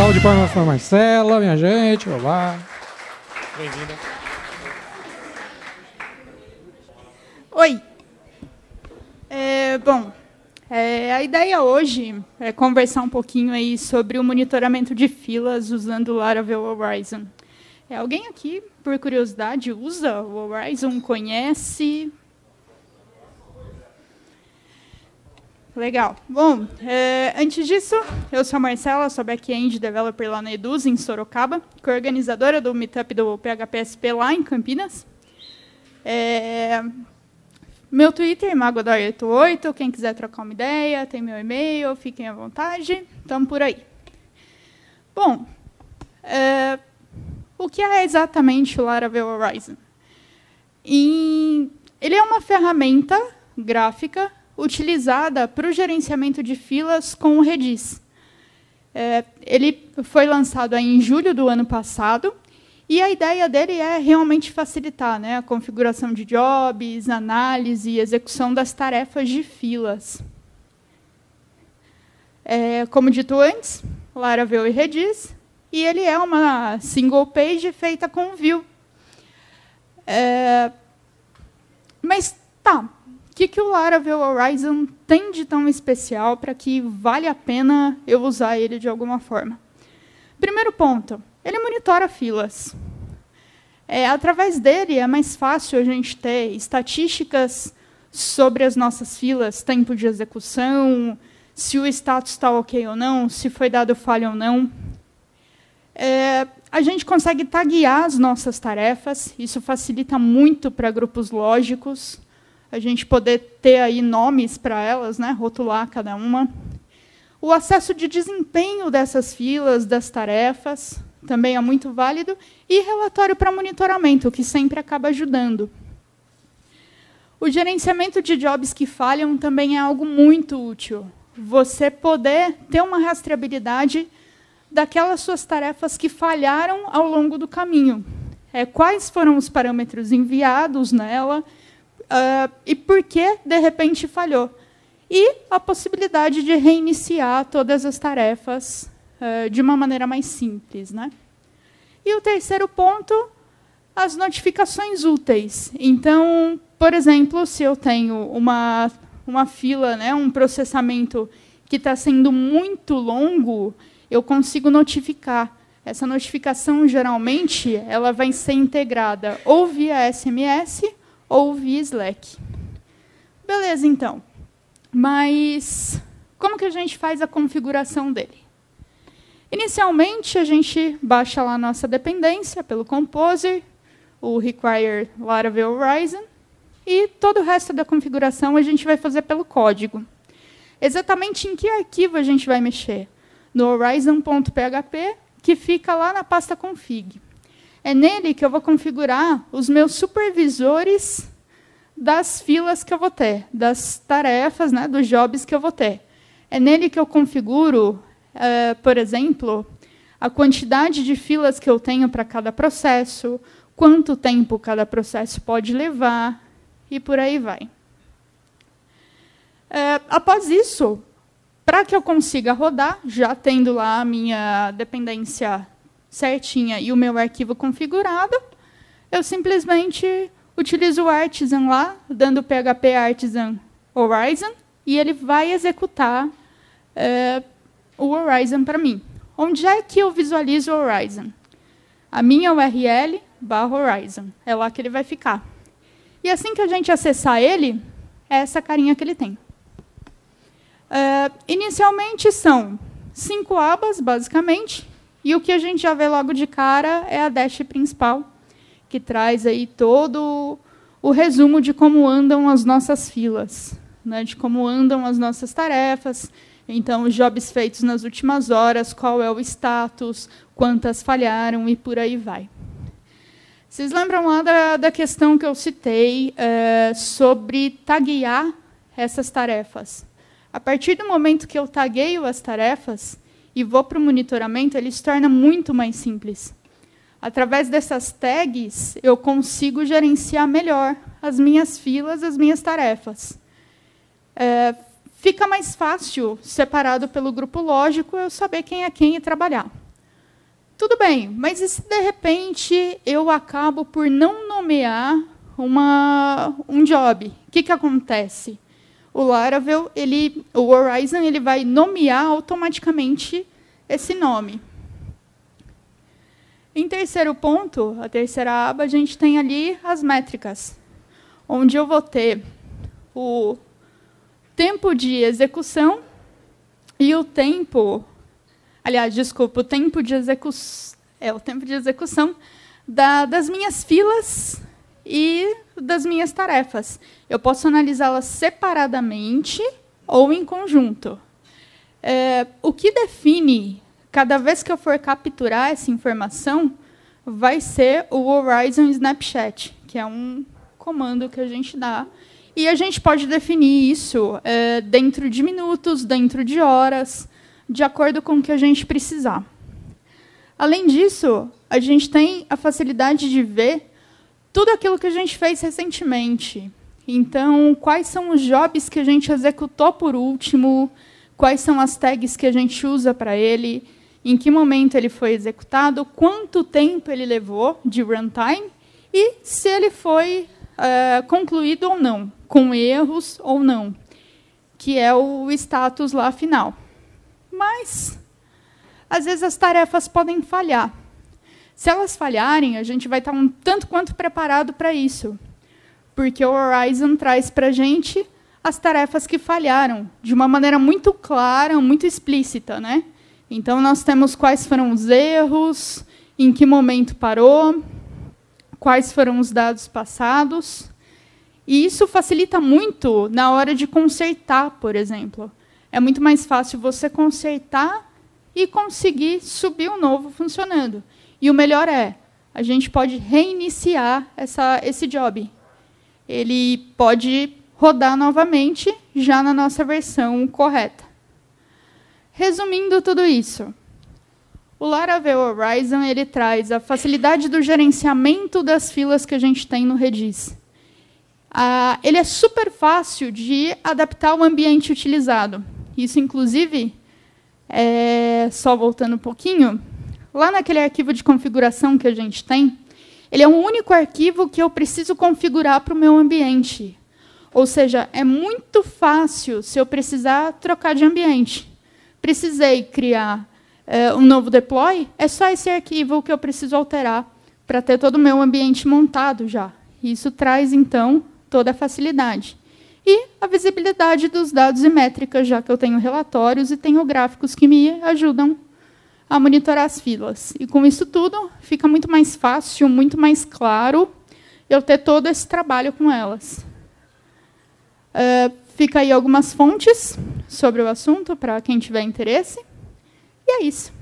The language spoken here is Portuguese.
salva de palmas para a Marcela, minha gente. Olá. Bem-vinda. Oi. A ideia hoje é conversar um pouquinho aí sobre o monitoramento de filas usando o Laravel Horizon. Alguém aqui, por curiosidade, usa o Horizon? Conhece? Legal. Bom, antes disso, eu sou a Marcela, sou back-end developer lá na Eduz, em Sorocaba, co-organizadora do meetup do PHPSP lá em Campinas. Meu Twitter, Magodor88, quem quiser trocar uma ideia, tem meu e-mail, fiquem à vontade, estamos por aí. Bom, o que é exatamente o Laravel Horizon? Ele é uma ferramenta gráfica utilizada para o gerenciamento de filas com o Redis. Ele foi lançado aí em julho do ano passado, e a ideia dele é realmente facilitar, né, a configuração de jobs, análise e execução das tarefas de filas. Como dito antes, Laravel e Redis, e ele é uma single page feita com Vue. Mas, tá, o que o Laravel Horizon tem de tão especial para que vale a pena eu usar ele de alguma forma? Primeiro ponto, ele monitora filas. Através dele é mais fácil a gente ter estatísticas sobre as nossas filas, tempo de execução, se o status está ok ou não, se foi dado falha ou não. A gente consegue taguear as nossas tarefas, isso facilita muito para grupos lógicos, a gente poder ter aí nomes para elas, né, rotular cada uma. O acesso de desempenho dessas filas, das tarefas, também é muito válido, e relatório para monitoramento, que sempre acaba ajudando. O gerenciamento de jobs que falham também é algo muito útil. Você poder ter uma rastreabilidade daquelas suas tarefas que falharam ao longo do caminho. Quais foram os parâmetros enviados nela e por que, de repente, falhou. E a possibilidade de reiniciar todas as tarefas de uma maneira mais simples, né? E o terceiro ponto, as notificações úteis. Então, por exemplo, se eu tenho uma fila, né, um processamento que está sendo muito longo, eu consigo notificar. Essa notificação, geralmente, ela vai ser integrada ou via SMS ou via Slack. Beleza, então. Mas como que a gente faz a configuração dele? Inicialmente, a gente baixa lá a nossa dependência pelo Composer, o Require Laravel Horizon, e todo o resto da configuração a gente vai fazer pelo código. Exatamente em que arquivo a gente vai mexer? No horizon.php, que fica lá na pasta config. É nele que eu vou configurar os meus supervisores das filas que eu vou ter, das tarefas, né, dos jobs que eu vou ter. É nele que eu configuro, por exemplo, a quantidade de filas que eu tenho para cada processo, quanto tempo cada processo pode levar, e por aí vai. Após isso, para que eu consiga rodar, já tendo lá a minha dependência certinha e o meu arquivo configurado, eu simplesmente utilizo o Artisan lá, dando PHP Artisan Horizon, e ele vai executar o Horizon para mim. Onde é que eu visualizo o Horizon? A minha URL /Horizon. É lá que ele vai ficar. E assim que a gente acessar ele, é essa carinha que ele tem. Inicialmente são 5 abas, basicamente, e o que a gente já vê logo de cara é a dash principal, que traz aí todo o resumo de como andam as nossas filas, né, de como andam as nossas tarefas. Então, os jobs feitos nas últimas horas, qual é o status, quantas falharam e por aí vai. Vocês lembram lá da questão que eu citei sobre taguear essas tarefas? A partir do momento que eu tagueio as tarefas e vou para o monitoramento, ele se torna muito mais simples. Através dessas tags, eu consigo gerenciar melhor as minhas filas, as minhas tarefas. Fica mais fácil, separado pelo grupo lógico, eu saber quem é quem e trabalhar. Tudo bem, mas e se de repente eu acabo por não nomear um job? O que acontece? O Laravel, o Horizon, ele vai nomear automaticamente esse nome. Em terceiro ponto, a terceira aba, a gente tem ali as métricas, onde eu vou ter o tempo de execução e o tempo... Aliás, desculpa, o tempo de execução das minhas filas e das minhas tarefas. Eu posso analisá-las separadamente ou em conjunto. O que define, cada vez que eu for capturar essa informação, vai ser o Horizon Snapshot, que é um comando que a gente dá. E a gente pode definir isso dentro de minutos, dentro de horas, de acordo com o que a gente precisar. Além disso, a gente tem a facilidade de ver tudo aquilo que a gente fez recentemente. Então, quais são os jobs que a gente executou por último, quais são as tags que a gente usa para ele, em que momento ele foi executado, quanto tempo ele levou de runtime e se ele foi concluído ou não, com erros ou não, que é o status lá final. Mas, às vezes, as tarefas podem falhar. Se elas falharem, a gente vai estar um tanto quanto preparado para isso, porque o Horizon traz para a gente as tarefas que falharam, de uma maneira muito clara, muito explícita, né? Então, nós temos quais foram os erros, em que momento parou, quais foram os dados passados. E isso facilita muito na hora de consertar, por exemplo. É muito mais fácil você consertar e conseguir subir um novo funcionando. E o melhor a gente pode reiniciar esse job. Ele pode rodar novamente, já na nossa versão correta. Resumindo tudo isso, o Laravel Horizon ele traz a facilidade do gerenciamento das filas que a gente tem no Redis. Ele é super fácil de adaptar ao ambiente utilizado. Isso, inclusive, só voltando um pouquinho, lá naquele arquivo de configuração que a gente tem, ele é o único arquivo que eu preciso configurar para o meu ambiente. Ou seja, é muito fácil se eu precisar trocar de ambiente. Precisei criar um novo deploy, é só esse arquivo que eu preciso alterar para ter todo o meu ambiente montado já. Isso traz, então, toda a facilidade. E a visibilidade dos dados e métricas, já que eu tenho relatórios e tenho gráficos que me ajudam a monitorar as filas. E, com isso tudo, fica muito mais fácil, muito mais claro eu ter todo esse trabalho com elas. Fica aí algumas fontes sobre o assunto, para quem tiver interesse. E é isso.